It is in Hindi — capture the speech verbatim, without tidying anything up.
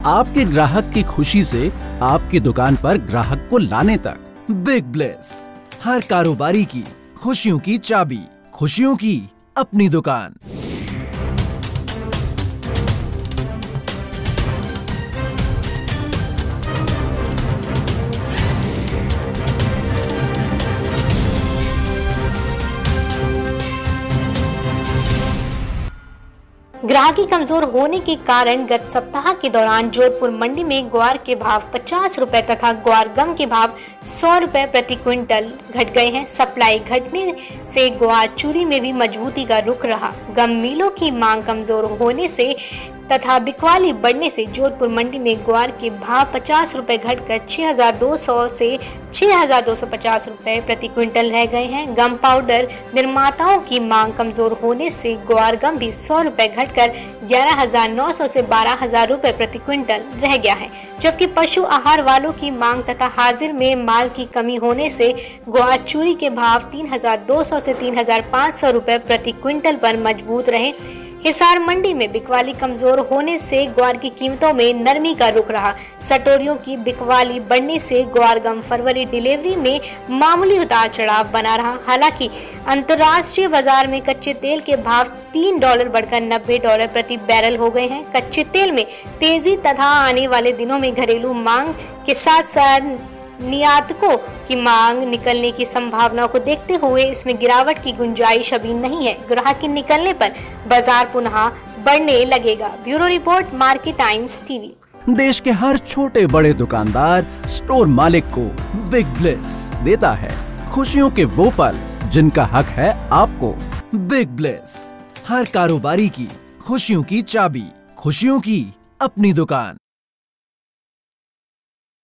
आपके ग्राहक की खुशी से आपकी दुकान पर ग्राहक को लाने तक। बिग ब्लेस, हर कारोबारी की खुशियों की चाबी, खुशियों की अपनी दुकान। ग्राहकी कमजोर होने के कारण गत सप्ताह के दौरान जोधपुर मंडी में ग्वार के भाव पचास रुपए तथा ग्वार गम के भाव सौ रुपए प्रति क्विंटल घट गए हैं। सप्लाई घटने से ग्वार चूरी में भी मजबूती का रुख रहा। गम मिलों की मांग कमजोर होने से तथा बिकवाली बढ़ने से जोधपुर मंडी में ग्वार के भाव पचास रुपए घटकर छह हजार दो सौ से छह हजार दो सौ पचास रुपए प्रति क्विंटल रह गए हैं। गम पाउडर निर्माताओं की मांग कमजोर होने से ग्वार गम भी सौ रुपए घटकर ग्यारह हजार नौ सौ से बारह हजार रुपए प्रति क्विंटल रह गया है। जबकि पशु आहार वालों की मांग तथा हाजिर में माल की कमी होने से ग्वार चूरी के भाव तीन हजार दो सौ से तीन हजार पाँच सौ रुपए प्रति क्विंटल पर मजबूत रहे। हिसार मंडी में बिकवाली कमजोर होने से ग्वार की कीमतों में नरमी का रुख रहा। सटोरियों की बिकवाली बढ़ने से ग्वार गम फरवरी डिलीवरी में मामूली उतार चढ़ाव बना रहा। हालांकि अंतर्राष्ट्रीय बाजार में कच्चे तेल के भाव तीन डॉलर बढ़कर नब्बे डॉलर प्रति बैरल हो गए हैं। कच्चे तेल में तेजी तथा आने वाले दिनों में घरेलू मांग के साथ साथ निर्यातकों की मांग निकलने की संभावना को देखते हुए इसमें गिरावट की गुंजाइश अभी नहीं है। ग्राहक के निकलने पर बाजार पुनः बढ़ने लगेगा। Bureau report, Market Times TV. देश के हर छोटे बड़े दुकानदार स्टोर मालिक को बिग ब्लेस देता है खुशियों के वो पल जिनका हक है आपको। बिग ब्लेस, हर कारोबारी की खुशियों की चाबी, खुशियों की अपनी दुकान।